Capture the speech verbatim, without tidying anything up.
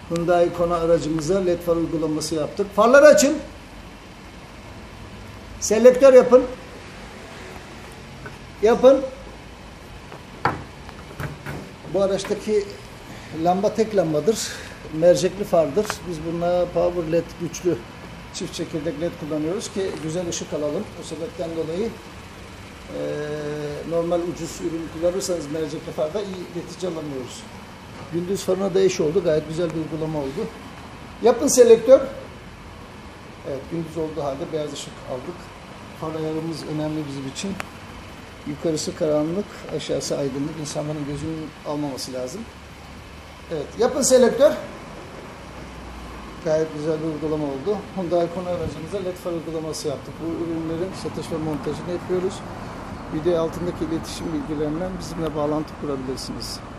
Hyundai Kona aracımıza led far uygulaması yaptık. Farları açın. Selektör yapın. Yapın. Bu araçtaki lamba tek lambadır. Mercekli fardır. Biz buna power led güçlü çift çekirdek led kullanıyoruz ki güzel ışık alalım. O sebepten dolayı e, normal ucuz ürün kullanırsanız mercekli farda iyi netice alamıyoruz. Gündüz farına da eş oldu. Gayet güzel bir uygulama oldu. Yapın selektör. Evet, gündüz olduğu halde beyaz ışık aldık. Far ayarımız önemli bizim için. Yukarısı karanlık, aşağısı aydınlık. İnsanların gözünün almaması lazım. Evet, yapın selektör. Gayet güzel bir uygulama oldu. Hyundai Kona aracımıza led far uygulaması yaptık. Bu ürünlerin satış ve montajını yapıyoruz. Video altındaki iletişim bilgilerinden bizimle bağlantı kurabilirsiniz.